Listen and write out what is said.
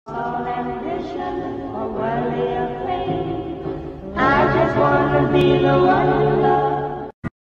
all ambition or worldly acclaim. I just wanna be the one